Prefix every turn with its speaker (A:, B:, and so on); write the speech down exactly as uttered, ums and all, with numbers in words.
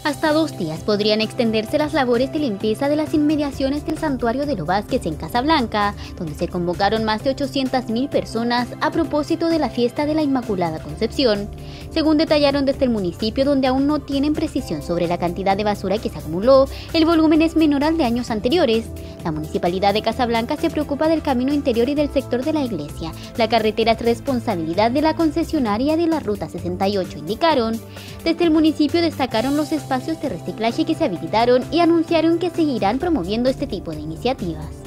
A: Hasta dos días podrían extenderse las labores de limpieza de las inmediaciones del Santuario de Lo Vázquez en Casablanca, donde se convocaron más de ochocientas mil personas a propósito de la fiesta de la Inmaculada Concepción. Según detallaron desde el municipio, donde aún no tienen precisión sobre la cantidad de basura que se acumuló, el volumen es menor al de años anteriores. La Municipalidad de Casablanca se preocupa del camino interior y del sector de la iglesia. La carretera es responsabilidad de la concesionaria de la Ruta sesenta y ocho, indicaron. Desde el municipio destacaron los espacios de reciclaje que se habilitaron y anunciaron que seguirán promoviendo este tipo de iniciativas.